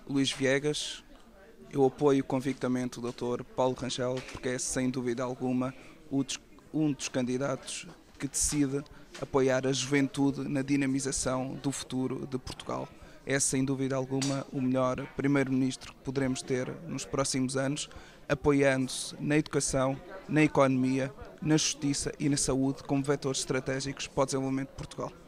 Luís Viegas. Eu apoio convictamente o Dr. Paulo Rangel, porque é, sem dúvida alguma, um dos candidatos que decide apoiar a juventude na dinamização do futuro de Portugal. É, sem dúvida alguma, o melhor primeiro-ministro que poderemos ter nos próximos anos, apoiando-se na educação, na economia, na justiça e na saúde como vetores estratégicos para o desenvolvimento de Portugal.